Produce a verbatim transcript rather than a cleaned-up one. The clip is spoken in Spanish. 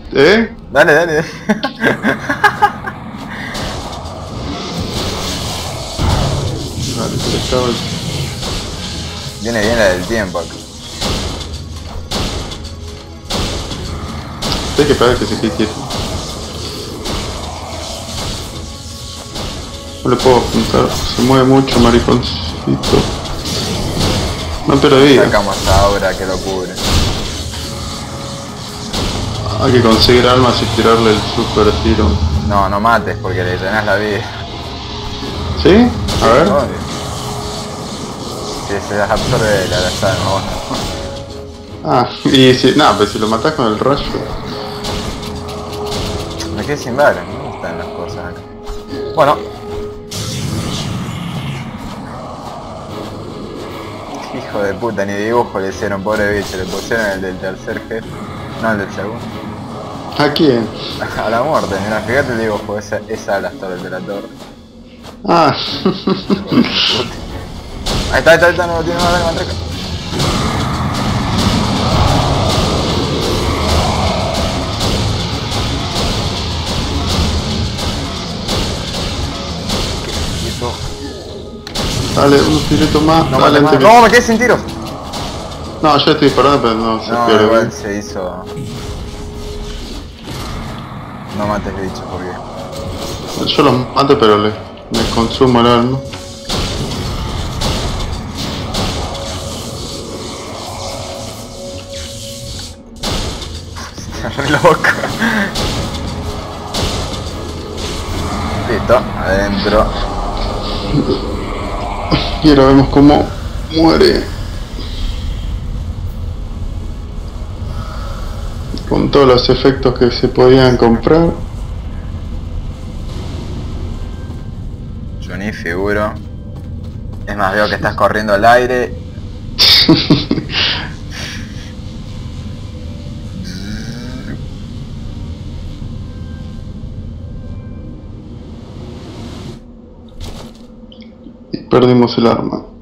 ¿Eh? Dale, dale. Vale, se le acaba el... Viene bien la del tiempo acá. Hay que esperar que se quede quieto. No le puedo apuntar, se mueve mucho, mariconcito. No pierdo vida. Sacamos ahora que lo cubre. Hay que conseguir almas y tirarle el super tiro. No, no mates porque le llenas la vida. ¿Sí? A ver. Obvio. Que se las absorbe la lazada, no. Ah, y si... Nah, pero si lo matás con el rayo. Me quedé sin balas, no me gustan las cosas acá. Bueno. Hijo de puta, ni dibujo le hicieron, pobre bicho, le pusieron el del tercer jefe, no el del segundo. ¿A quién? A la muerte, mira, fíjate el dibujo, esa, esa es la torre de la torre. Ah. Ahí está, ahí está, ahí está, no lo tiene más de manteca. Dale, un tirito más. No, Dale, mate antes más. que... No, me quedé sin tiros. No, yo estoy disparando, pero no se No, pierde. igual bien. se hizo. No mates bicho porque. Yo los mato, pero le, le consumo el alma. Cerré la boca. Listo, adentro. Y ahora vemos cómo muere. Con todos los efectos que se podían comprar. Yo ni figuro. Es más, veo que estás corriendo al aire. Y perdimos el arma.